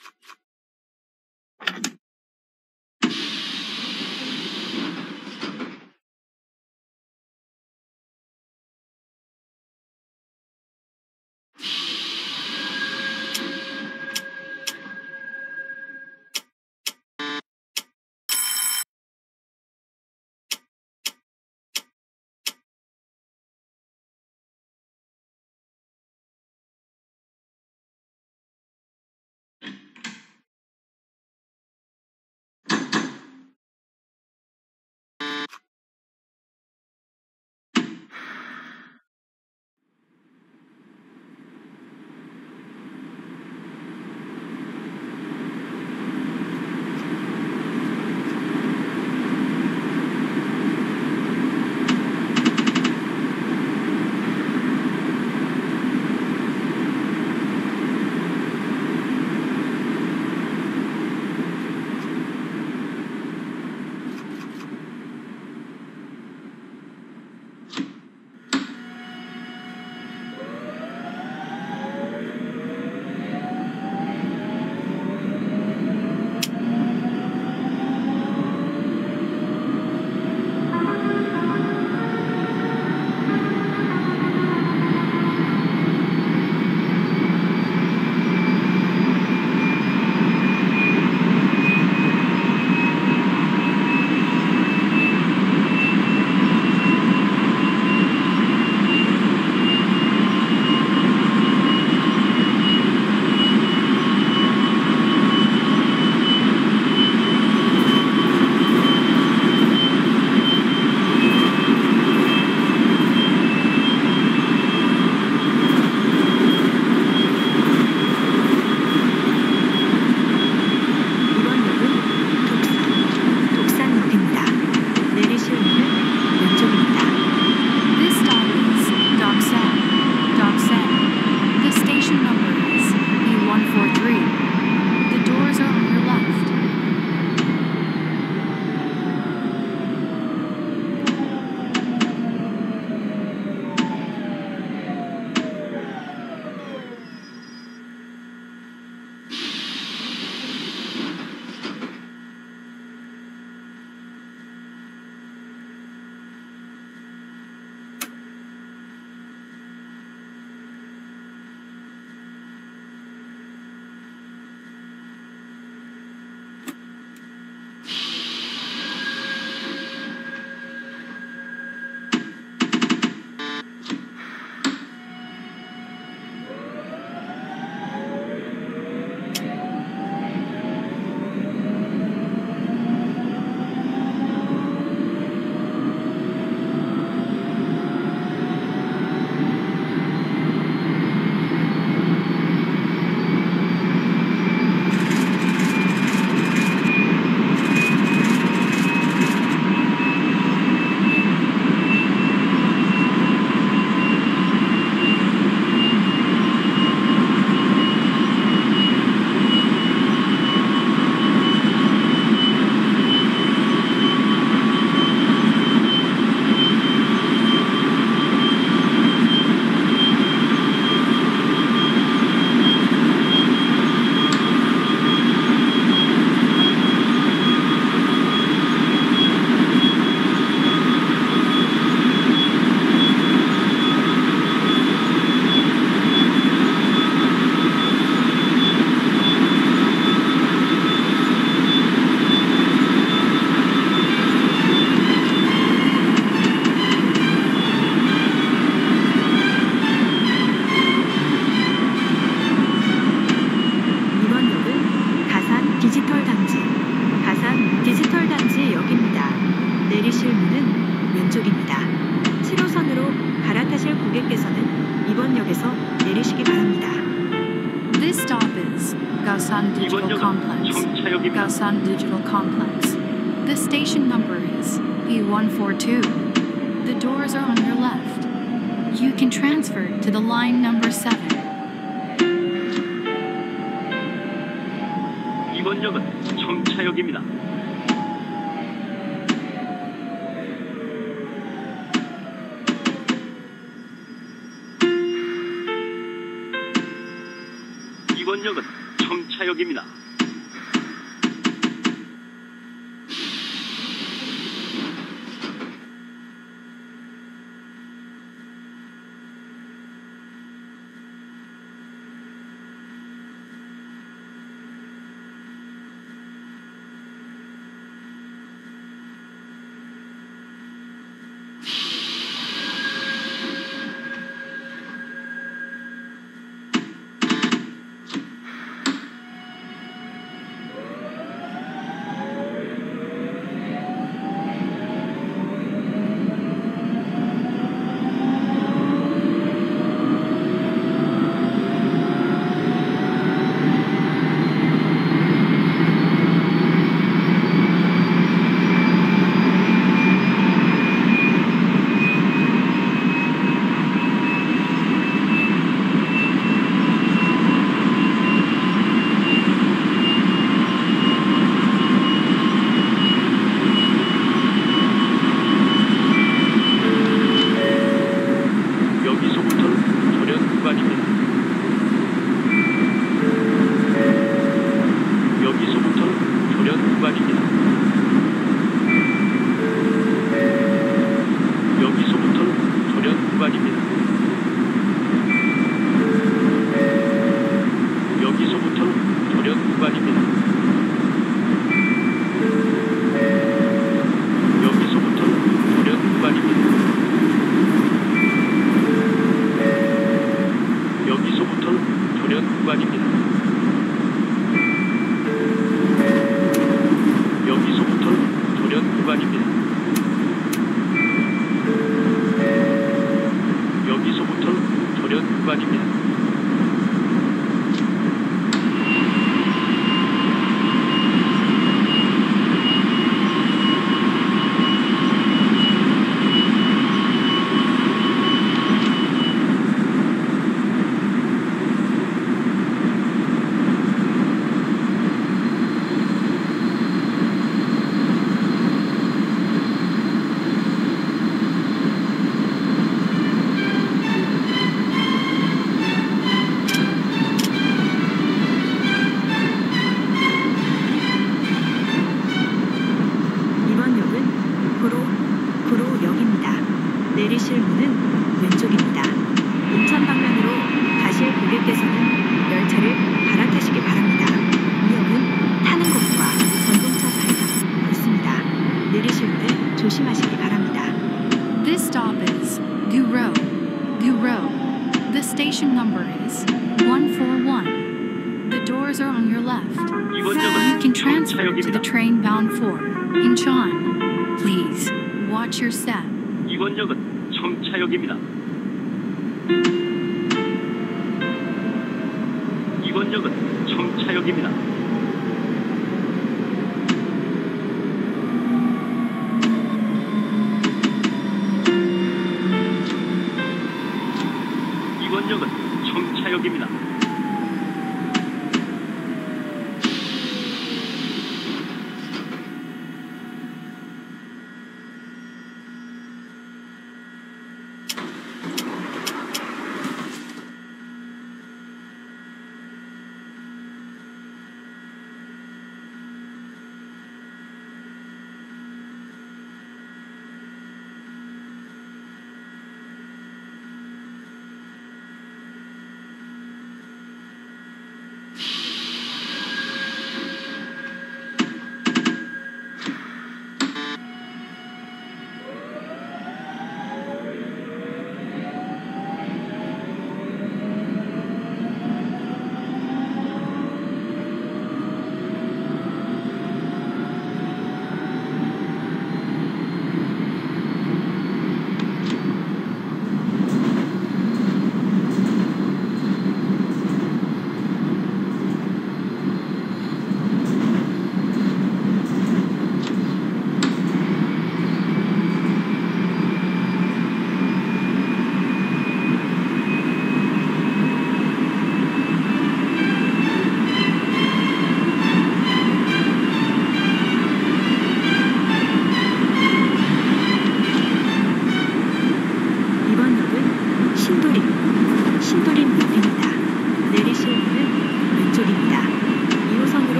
Gaosan Digital Complex. Gaosan Digital Complex. The station number is B142. The doors are on your left. You can transfer to the line number 7. 이번 역은 청차역입니다. 이번 역은 정차역입니다. 내리실 문은 왼쪽입니다. 인천 방면으로 가실 고객께서는 열차를 갈아타시기 바랍니다. 이 역은 타는 곳과 전동차 사이가 있습니다. 내리실 때 조심하시기 바랍니다. This stop is Guro. Guro. The station number is 141. The doors are on your left. You can transfer to the train bound for Incheon. Please watch your step. 이번 역은 청차역입니다. 이번 역은 청차역입니다. 이번 역은 청차역입니다.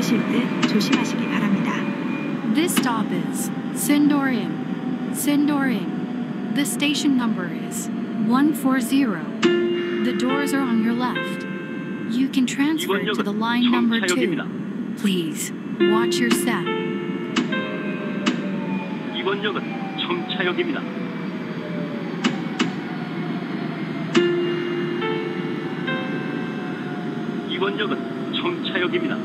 내리실 때 조심하시기 바랍니다. This stop is Sindorim. Sindorim. The station number is 140. The doors are on your left. You can transfer 이번 to the 역은 line number 2. 정차역입니다. Please watch your step. 이번 역은 정차역입니다. 이번 역은 정차역입니다.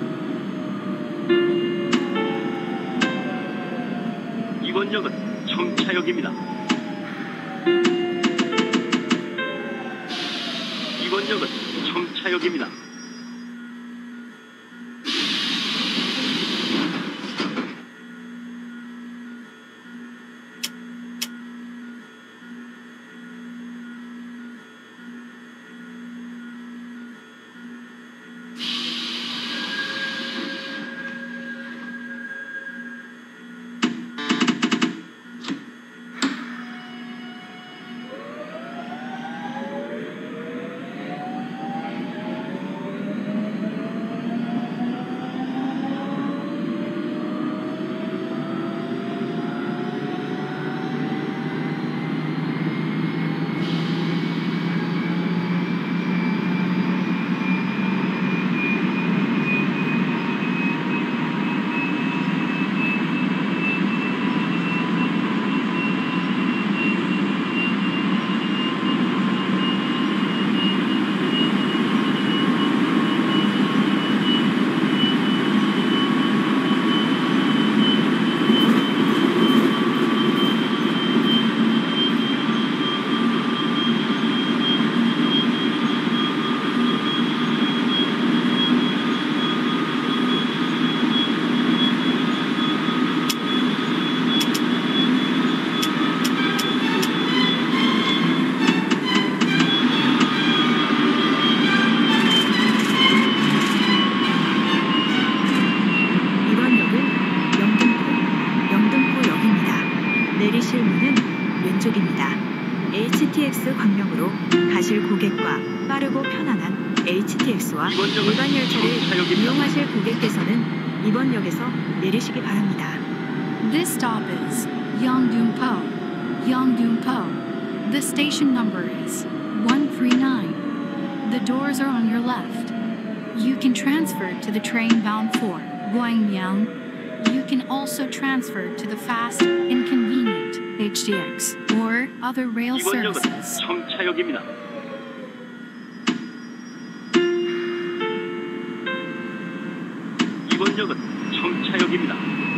이번 역은 정차역입니다. 이번 역은 정차역입니다. 내리실 문은 왼쪽입니다. HTX 광명으로 가실 고객과 빠르고 편안한 HTX와 이번 역은 일반 열차를 정차역입니다. 이용하실 고객께서는 이번 역에서 내리시기 바랍니다. This stop is Yeongdeungpo. Yeongdeungpo. The station number is 139. The doors are on your left. You can transfer to the train bound for Gwangyang. You can also transfer to the fast and convenient HTX or other rail 이번 역은 services. 정차역입니다. 이번 역은 정차역입니다.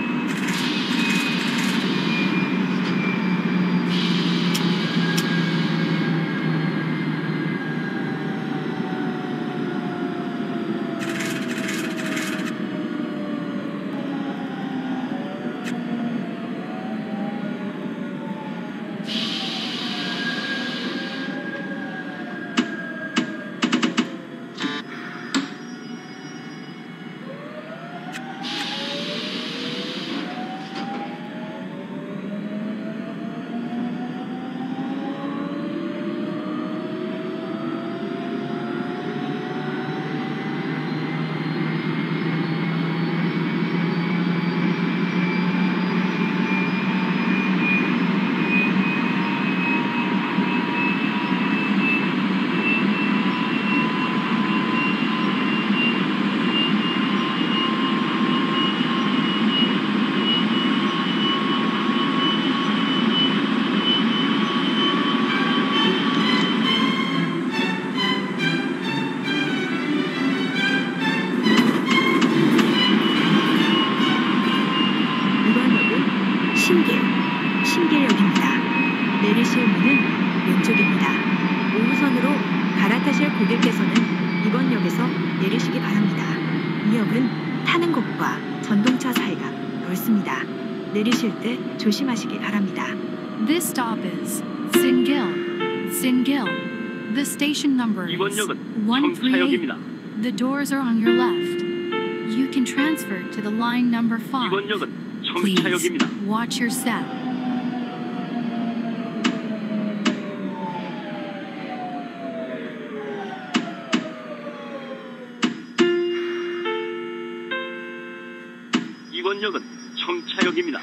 신길역입니다. 내리실 문은 왼쪽입니다. 5호선으로 갈아타실 고객께서는 이번 역에서 내리시기 바랍니다. 이 역은 타는 곳과 전동차 사이가 넓습니다. 내리실 때 조심하시기 바랍니다. This stop is Singil. Singil. The station number 이번 is 역은 138. 정차역입니다. The doors are on your left. You can transfer to the line number 5. 이번 역은 Please 정차역입니다. watch your step. 이번 역은 청차역입니다.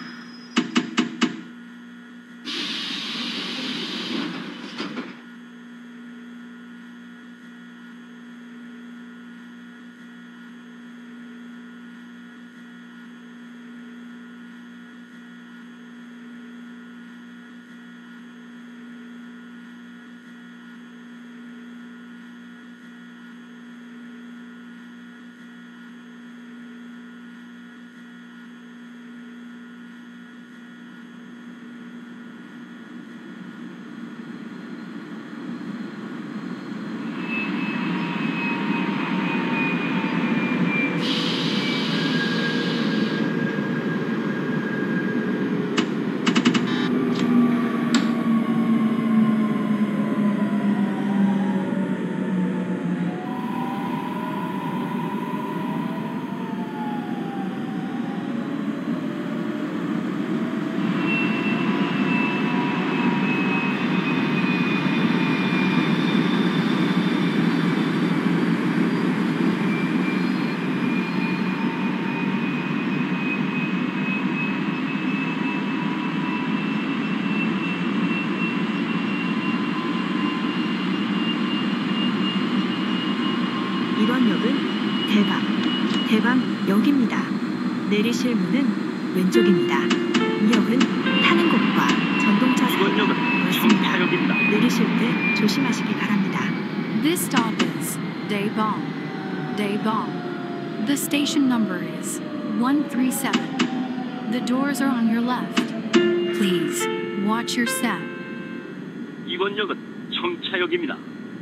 이번 역은 대방역입니다. 내리실 문은 왼쪽입니다. 이 역은 타는 곳과 전동차 이번 사이가 역은 넓습니다. 청차역입니다. 내리실 때 조심하시기 바랍니다. This stop is Daebong. Daebong. The station number is 137. The doors are on your left. Please watch your step. 이번 역은 청차역입니다.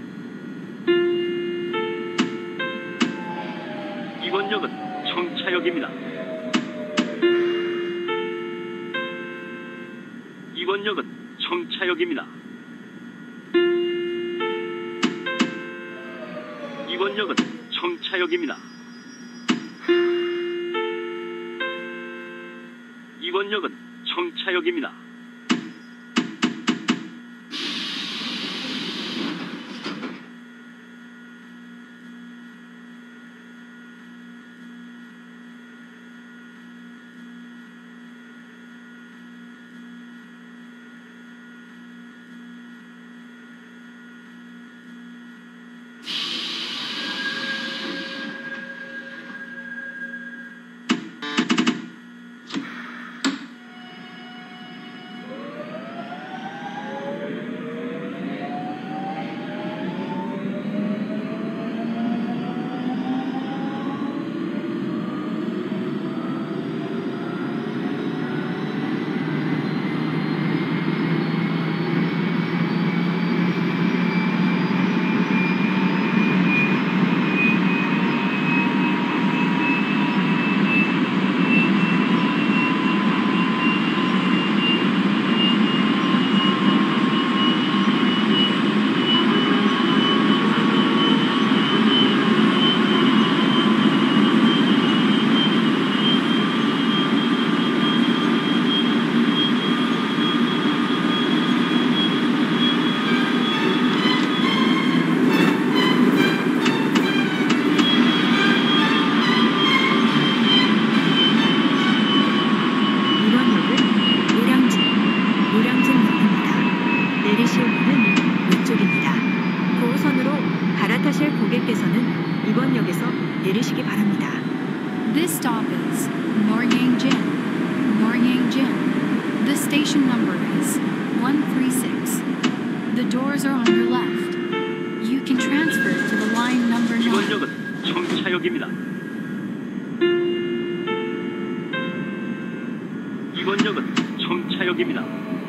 이번 역은 청차역입니다. 이번 역은 청차역입니다. 이번 역은 청차역입니다. 이번 역은 청차역입니다. 내리실 문은 왼쪽입니다. 고선으로 갈아타실 고객께서는 이번 역에서 내리시기 바랍니다. This stop is Noryangjin. Noryangjin. The station number is 136. The doors are on your left. You can transfer to the line number 이번 9. 역은 청차역입니다. 이번 역은 청차역입니다.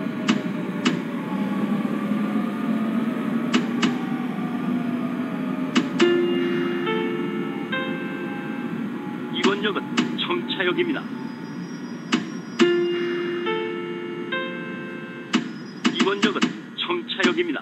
이번 역은 청차역입니다. 이번 역은 청차역입니다.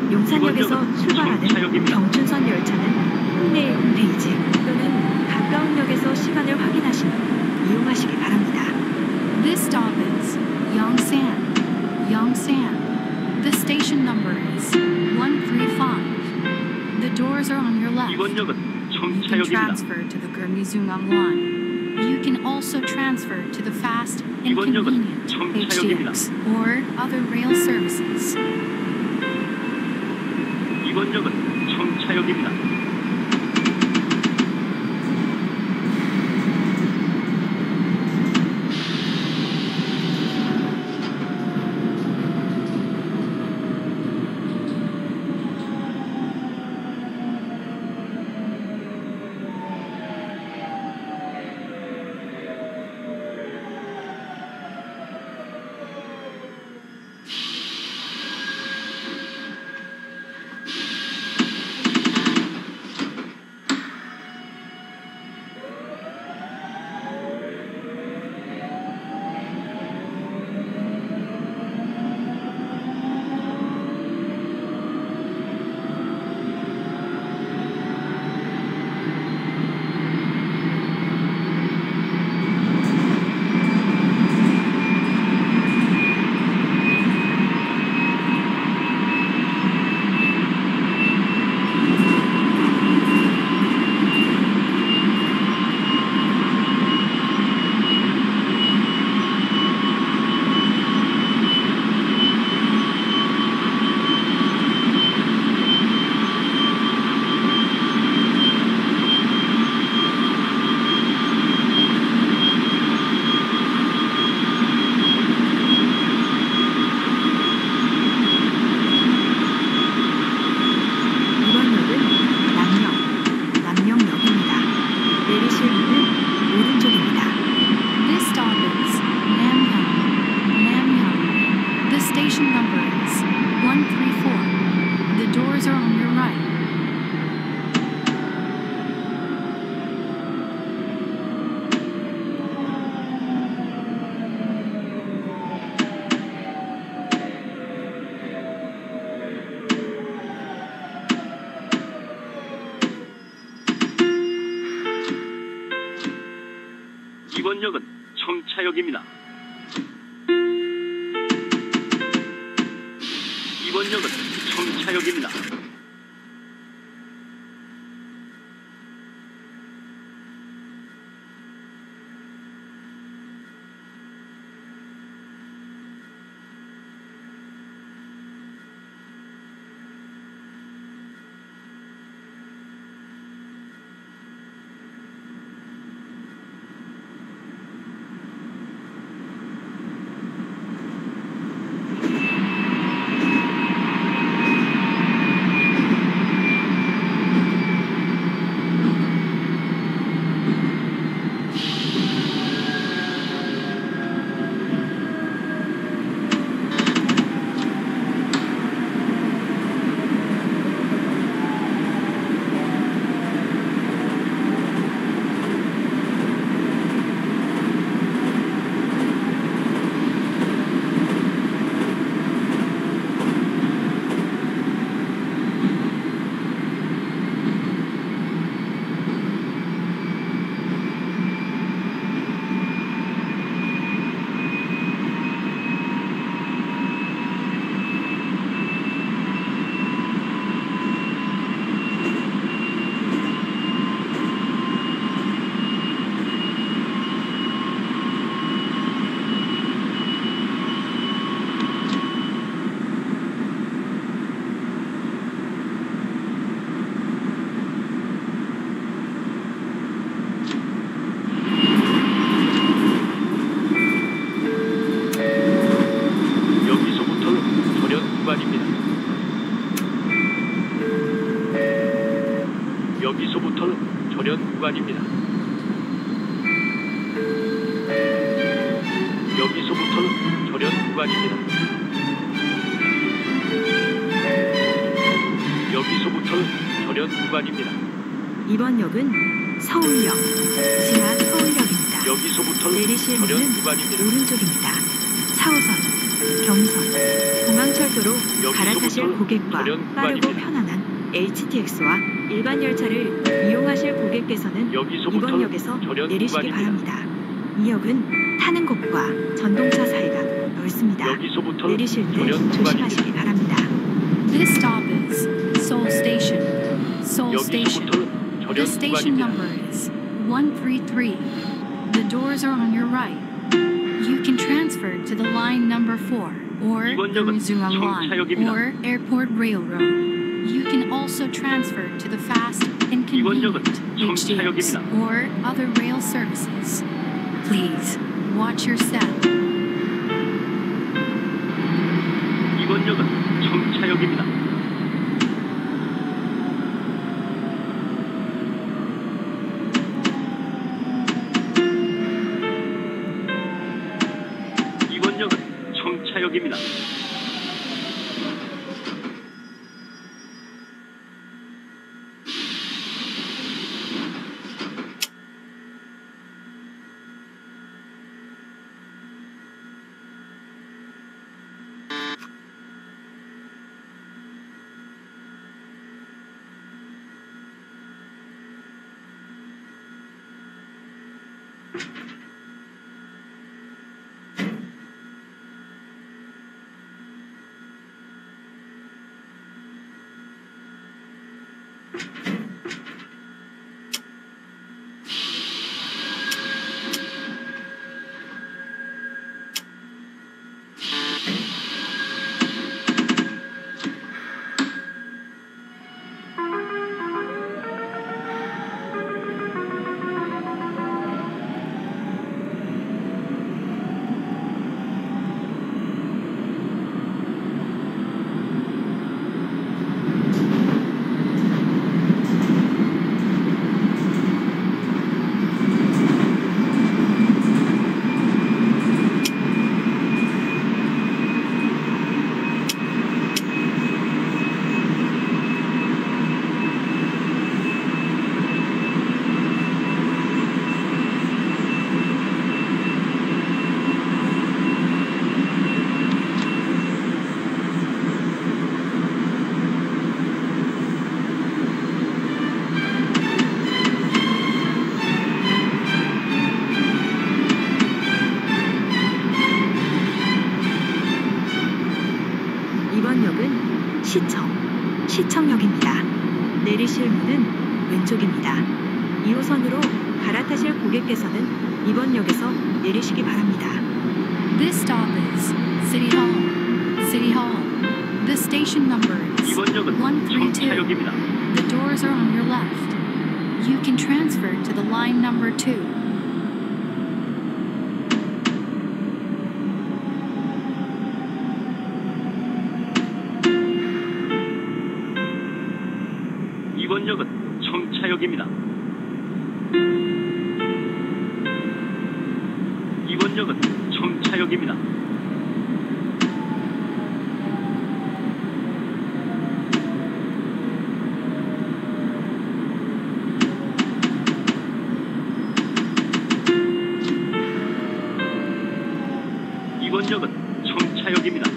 용산역에서 출발하는 정차역입니다. 경춘선 열차는 국내 홈페이지 또는 가까운 역에서 시간을 확인하신 후 이용하시기 바랍니다. This stop is Yongsan. Yongsan. The station number is 135. The doors are on your left. 이번 역은 You can 정차역입니다. transfer to the Gyeonggi-Sungang line. You can also transfer to the fast and 이번 역은 convenient 정차역입니다. HTX or other rail services. 이번 역은 정차역입니다. 이번 역은 정차역입니다. 이번 역은 정차역입니다. 여기서부터는 절연 구간입니다. 여기서부터는 절연 구간입니다. 여기서부터는 절연 구간입니다. 이번 역은 서울역, 지하 서울역입니다. 여기서부터는 내리실 절연 문은 구간입니다. 오른쪽입니다. 4호선 경선, 공항철도로 여기서부터 갈아타실 고객과 절연 빠르고 구간입니다. 편안한 HTX와 일반 열차를 이용하실 고객께서는 여기서부터 이번 역에서 절연 내리시기 구간입니다. 바랍니다. 이 역은 타는 곳과 전동차 사이가 넓습니다. 여기서부터 내리실 때 절연 조심하시기 구간입니다. 바랍니다. This stop is Seoul Station. Seoul Station. 여기서부터 The 절연 station 구간입니다. number is 133. The doors are on your right. You can transfer to the line number 4 or 이번 the 역은 Museum line 청차역입니다. or Airport Railroad. You can also transfer to the fast and 이번 역은 convenient HDX 청차역입니다. or other rail services. Please watch your step. 이번 역은 청차역입니다. 이번 역은 청차역입니다. 이번 역은 시청역입니다. 내리실 문은 왼쪽입니다. 2호선으로 갈아타실 고객께서는 이번 역에서 내리시기 바랍니다. This stop is City Hall. City Hall. The station number is 이번 역은 132. 청차역입니다. The doors are on your left. You can transfer to the line number 2. 이번 역은 청차역입니다. 이번 역은 청차역입니다. 이번 역은 청차역입니다.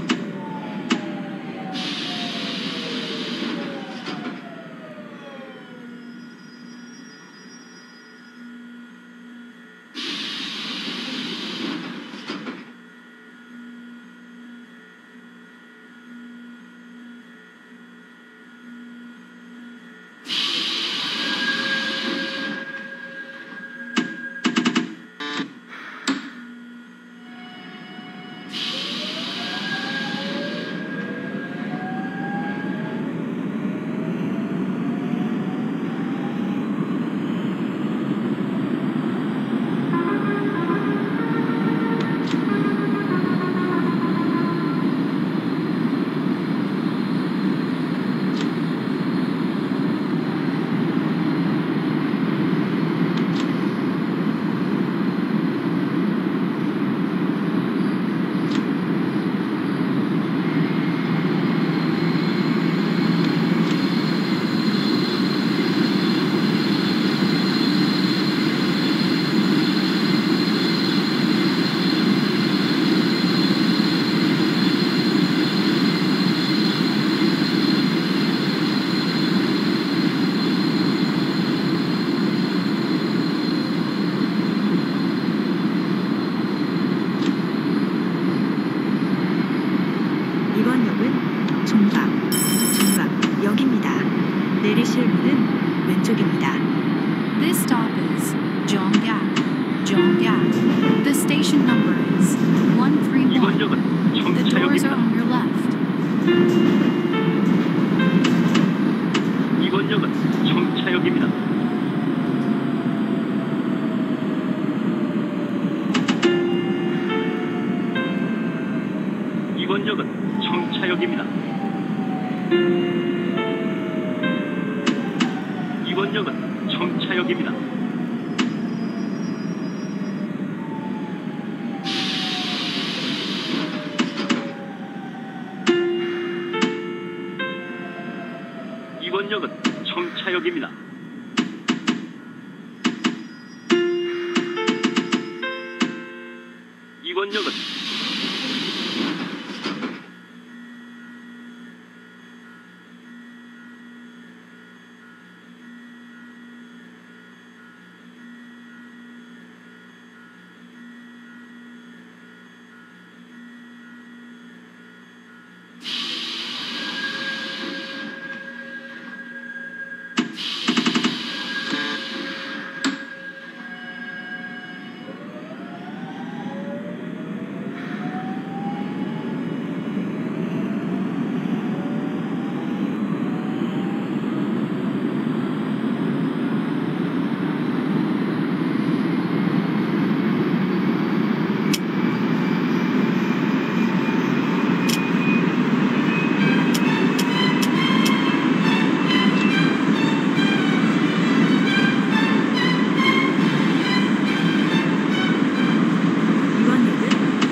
내리실 문은 왼쪽입니다. This stop is Jonggak. Jonggak. The station number is 131. 이번역은 The doors are 정차역입니다. on your left. 이번역은 정차역입니다. 이번역은 정차역입니다. 이번역은 정차역입니다. 이번역은 정차역입니다. 이번역은 이번역은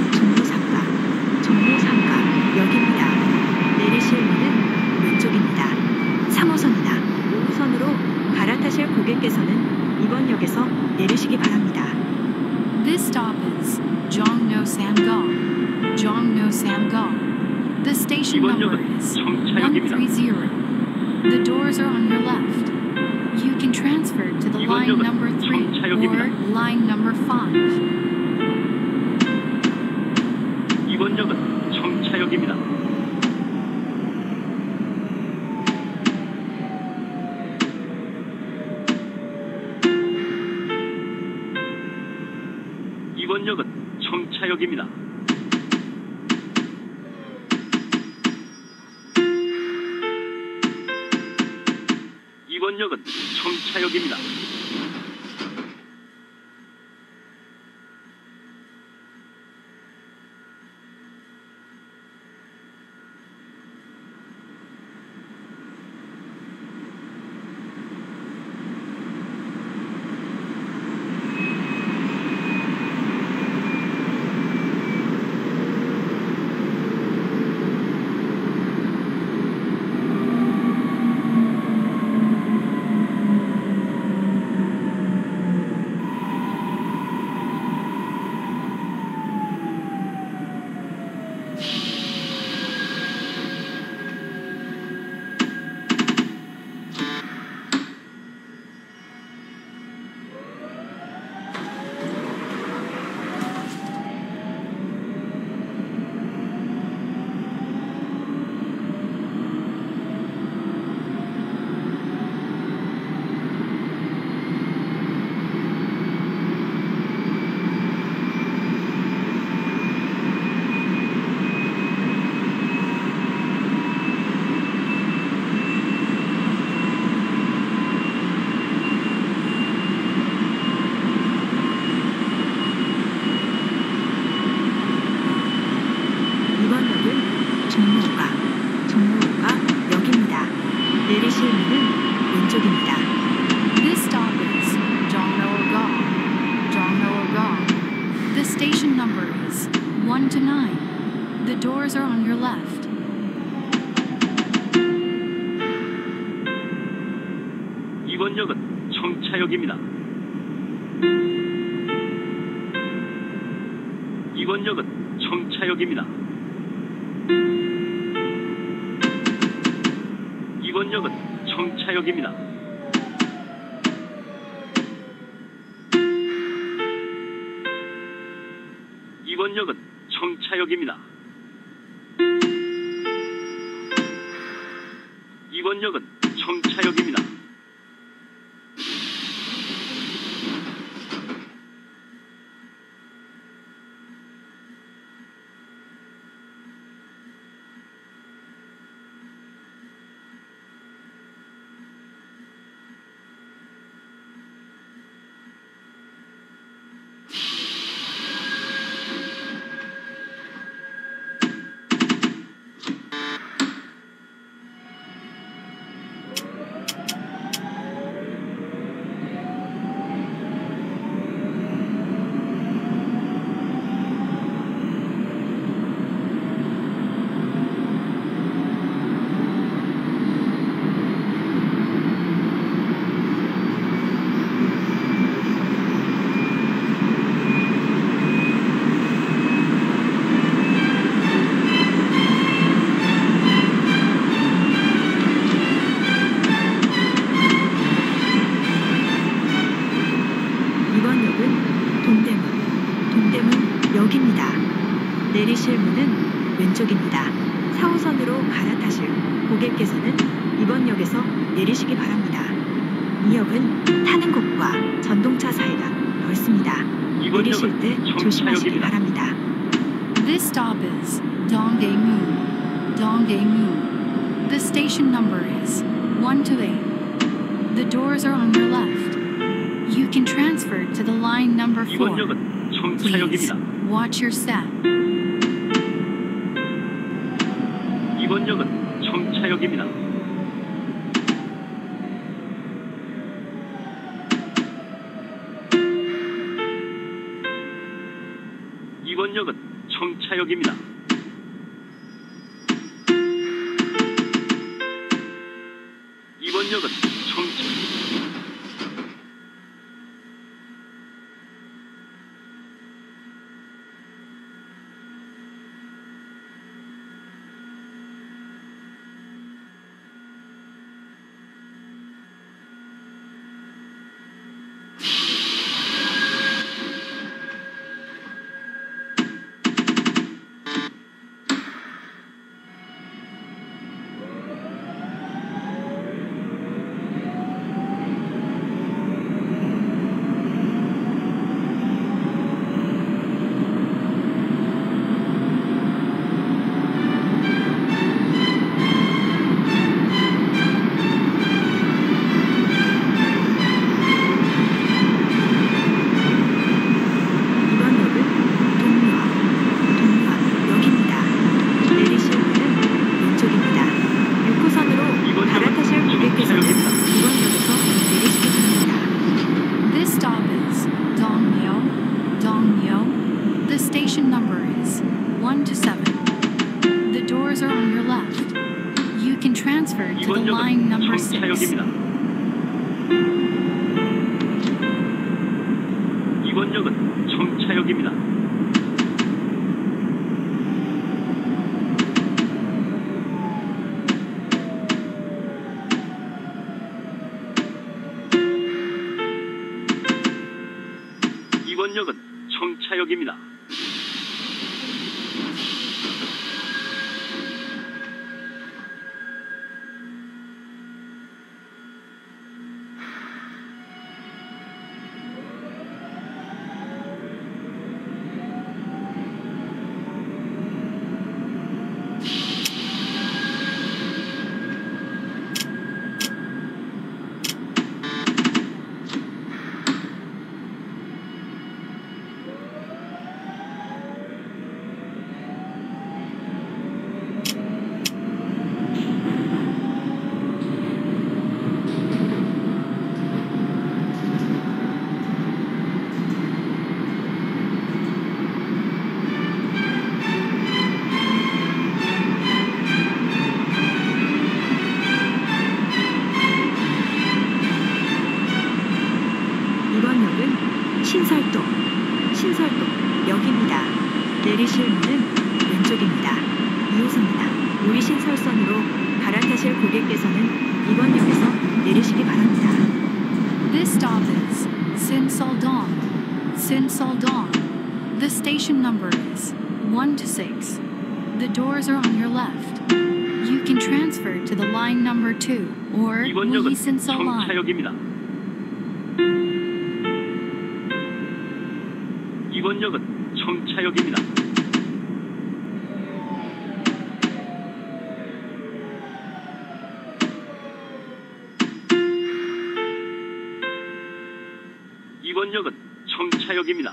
종로삼가역입니다. 내리실 문은 왼쪽입니다. 3호선이나 5호선으로 갈아타실 고객께서는 이번 역에서 내리시기 바랍니다. This stop is Jongno Samgong. Jongno Samgong. The station number 이번역은 is 정차역입니다. 130. The doors are on your left. You can transfer to the line 이번역은 number 3 or 정차역입니다. line number 5. 이번역은 정차역입니다. 이번역은 정차역입니다. 이번역은 정차역입니다. 이번역은 종로역입니다. 내리실 문은 왼쪽입니다. This stop is Jongno-Orgong. Jongno-Orgong. The station number is 1 to 9. The doors are on your left. 이번역은 정차역입니다. 이번역은 정차역입니다. 이번역은 정차역입니다. 이번역은 정차역입니다. 이번역은 청차역입니다. 이번 역은 동대문역입니다. 내리실 문은 왼쪽입니다. 4호선으로 갈아타실 고객께서는 이번 역에서 내리시기 바랍니다. 이 역은 타는 곳과 전동차 사이가 넓습니다. 이번 내리실 역은 때 조심하시기 청차역입니다. 바랍니다. This stop is Dongdaemun. Dongdaemun. The station number is 128. The doors are on your left. You can transfer to the line number 4. 이번 역은 Please 청차역입니다. watch your step. 이번 역은 청차역입니다. 이번 역은 청차역입니다. 이번 역은 청차. transfer to the 이번 line 역은 number 6. 청차역입니다. 이번 역은 청차역입니다. 이번 역은 청차역입니다. 이번 역은 신설동역입니다. 내리실 문은 왼쪽입니다. 2호선이나 우리 신설선으로 갈아타실 고객께서는 이번 역에서 내리시기 바랍니다. This stop is Sinseoldong. Sinseoldong. The station number is 1 to 6. The doors are on your left. You can transfer to the line number 2 or 이번 역은 Muisinso line. 정차역입니다. 이번 역은 정차역입니다. 이번 역은 정차역입니다.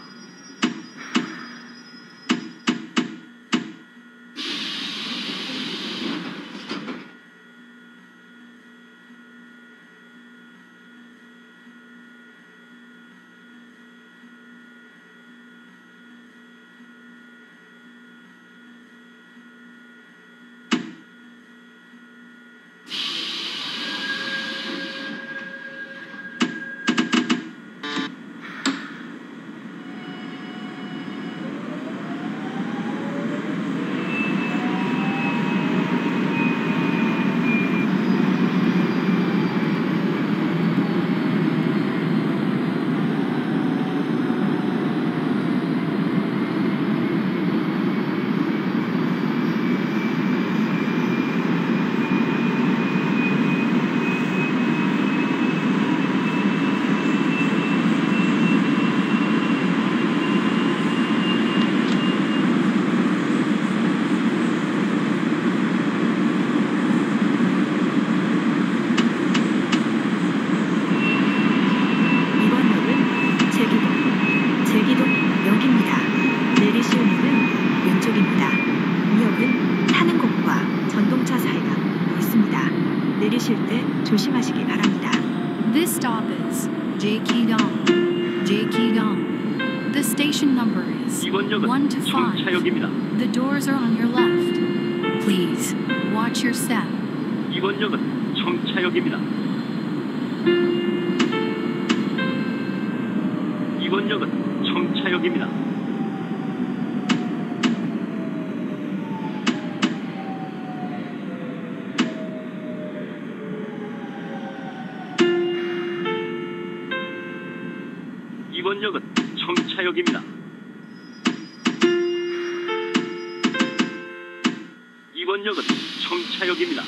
내리실 때 조심하시기 바랍니다. This stop is Jaekidong. Jaekidong. The station number is 이번 역은 1 to 5. 정차역입니다. The doors are on your left. Please watch your step. 이번 역은 정차역입니다. 이번 역은 정차역입니다. 이번 역은 정차역입니다. 이번 역은 정차역입니다.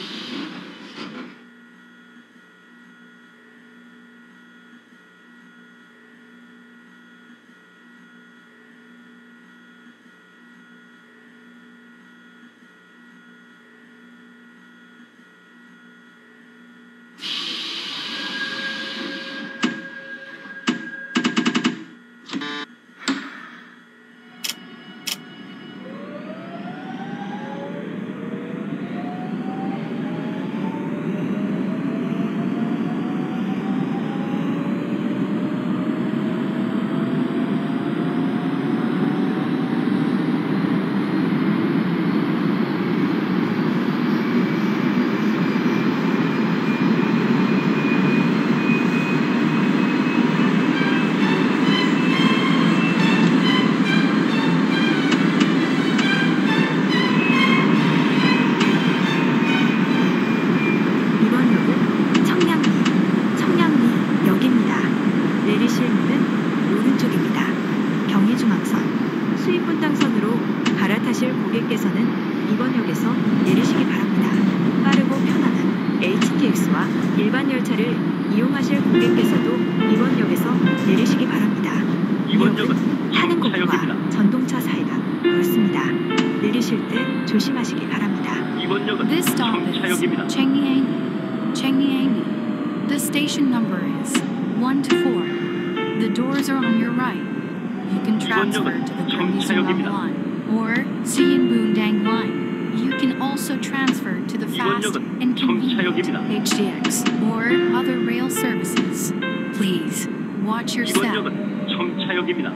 수입분당선으로 갈아타실 고객께서는 이번 역에서 내리시기 바랍니다. 빠르고 편안한 HTX와 일반 열차를 이용하실 고객께서도 이번 역에서 내리시기 바랍니다. 이번 역은 타는 곳과 정차역입니다. 전동차 사이가 넓습니다. 내리실 때 조심하시기 바랍니다. 이번 역은 This stop is 정차역입니다. Chengniang. Chengniang. The station number is 1 to 4. The doors are on your right. You can transfer to the Gyeonggi-Sungam line or Sihyeonbundang line. You can also transfer to the fast and convenient HDX or other rail services. Please watch your 이번 step. 역은 정차역입니다.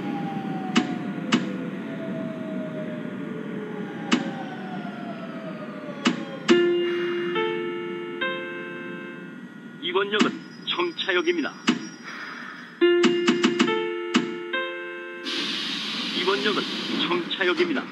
이번 역은 정차역입니다. 이번 역은 정차역입니다.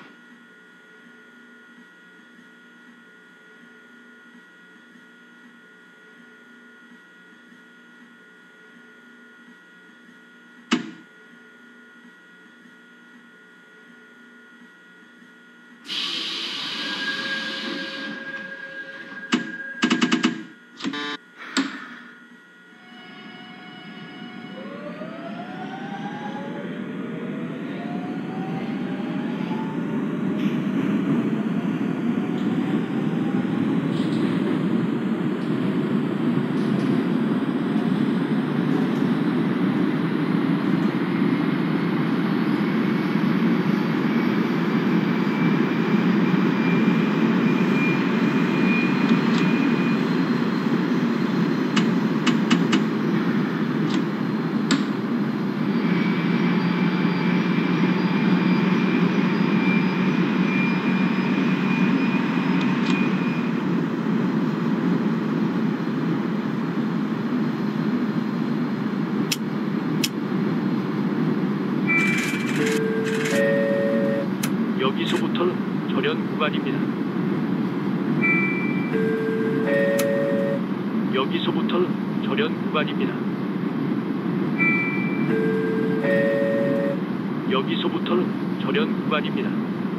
구간입니다. 여기서부터는 절연 구간입니다. 여기서부터는 절연 구간입니다.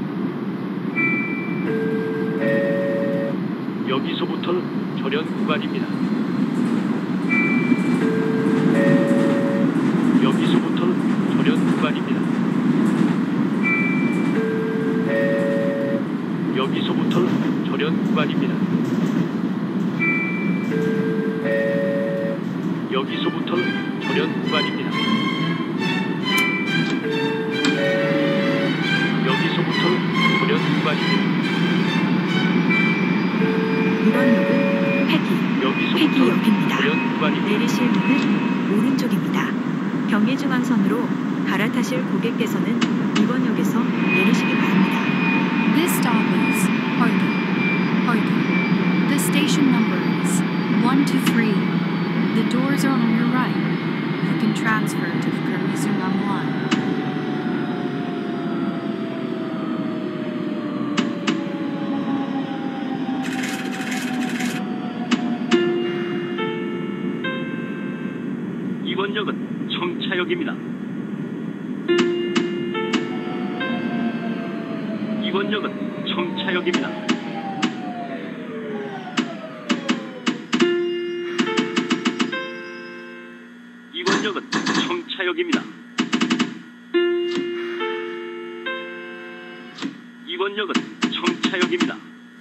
여기서부터는 절연 구간입니다. 여기서부터는 절연 구간입니다. 여기서부터는 절연 구간입니다. 여기서부터는 절연 구간입니다. 여기서부터는 절연 구간입니다. 이번 역은 여기서부터는 폐기역입니다. 절연 구간입니다. 내리실 문은 오른쪽입니다. 경의중앙선으로 갈아타실 고객께서는 이번 역에서 내리시기 바랍니다. This stop is Hardy. The station number is 123. The doors are on your right. You can transfer to the Gyeonggi-Sunam line. 이번 역은 청차역입니다. 이번 역은 청차역입니다. 이번 역은 청차역입니다. 이번 역은 청차역입니다.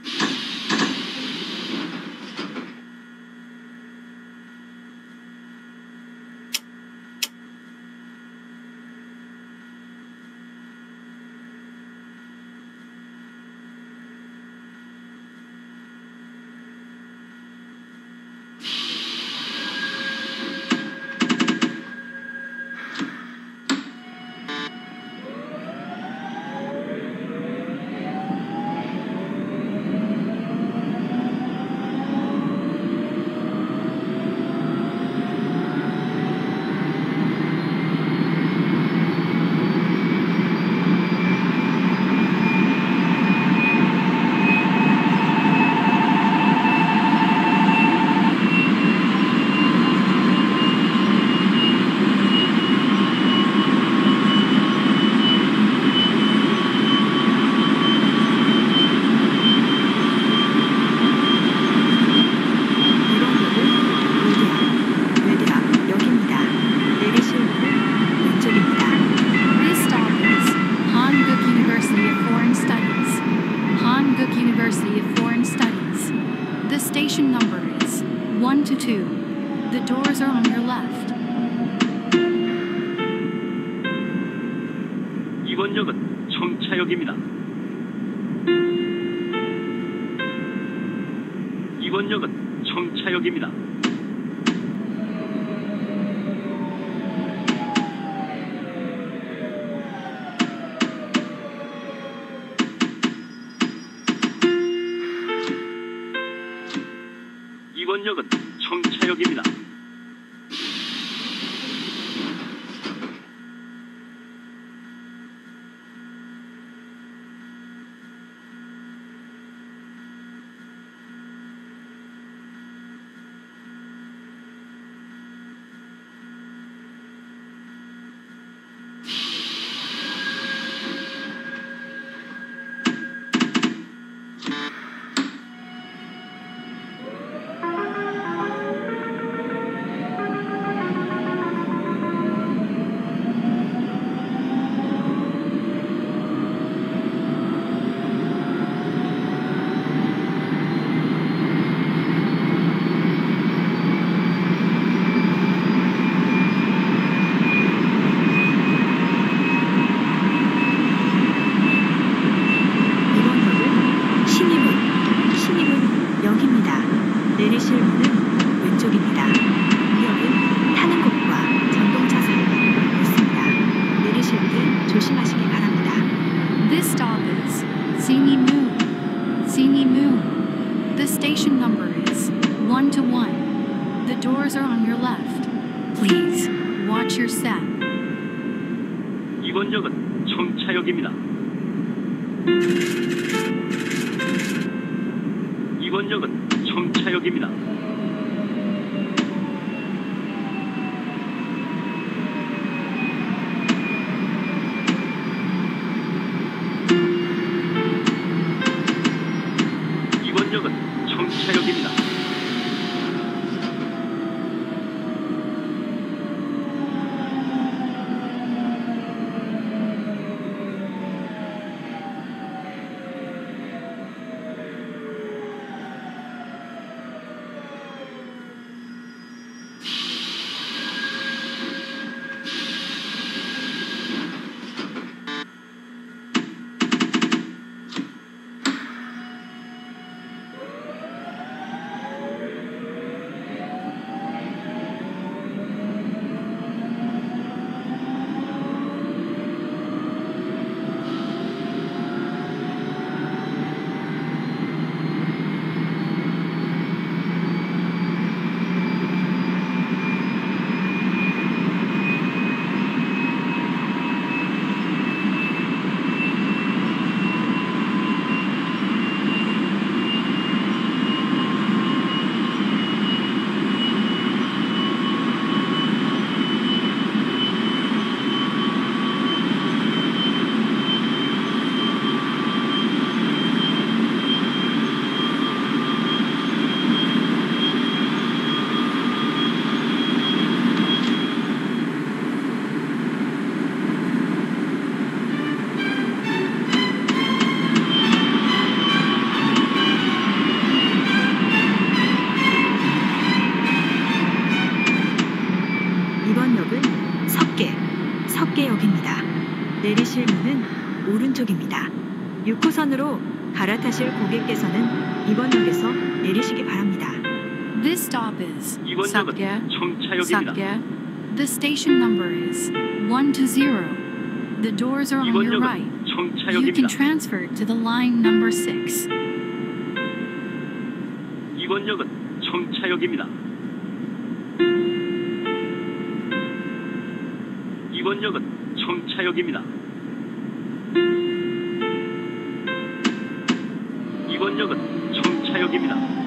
University of Foreign Studies. The station number is 122. The doors are on your left. 이번 역은 청차역입니다. 이번 역은 청차역입니다. 이번 역은 청차역입니다. 내리실 문은 왼쪽입니다. 여긴 타는 곳과 전동차 사이에 있습니다. 내리실 때 조심하시기 바랍니다. This stop is Sini Moon. Sini Moon. The station number is 121. The doors are on your left. Please watch your step. 이번 역은 청차역입니다. 이번 역은 청차역입니다. 이번 역은 청차역입니다. 이번 역은 석계역입니다. 내리실 문은 오른쪽입니다. 6호선으로 갈아타실 고객께서는 이번 역에서 내리시기 바랍니다. This stop is 이번 역은 Sakya. 청차역입니다. Sakya. The station number is 120. The doors are on 이번 your 역은 right. You 청차역입니다. can transfer to the line number 6. 이번 역은 청차역입니다. 이번 역은 청차역입니다. 이번 역은 청차역입니다.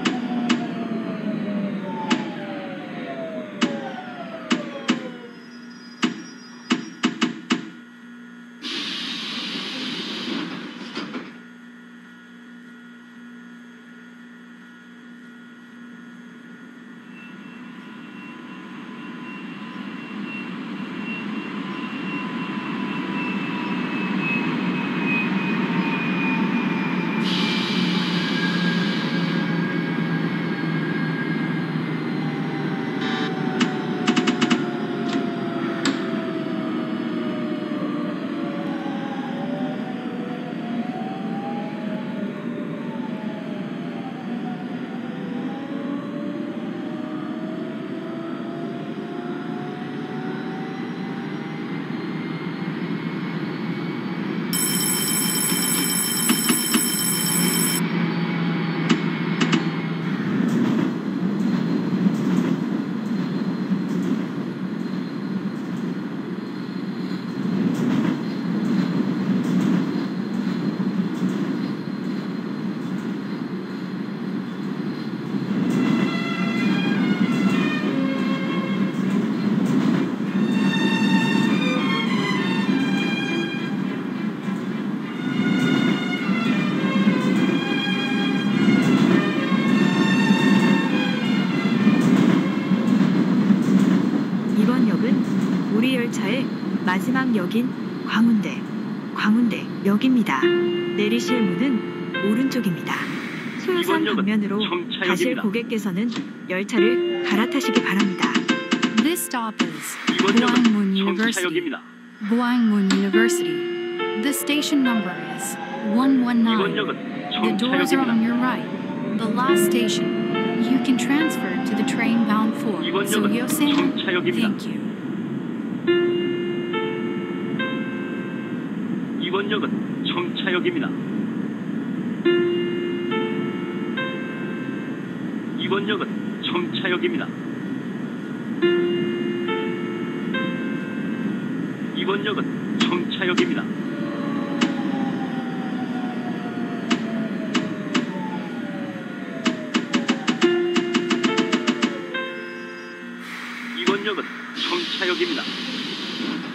이번 역은 우리 열차의 마지막 역인 광운대역입니다. 내리실 문은 오른쪽입니다. 소요선 이번 역은 방면으로 청차역입니다. 가실 고객께서는 열차를 갈아타시기 바랍니다. This stop is 이번 역은 Boangmun University. 청차역입니다. Boangmun University. The station number is 이번 119. 역은 The doors are on 청차역입니다. your right. The last station. You can transfer to the train bound for 이번 역은 Soyosen. 청차역입니다. Thank you. 이번 역은 청차역입니다. 이번 역은 청차역입니다. 이번 역은 청차역입니다. 이번 역은 청차역입니다.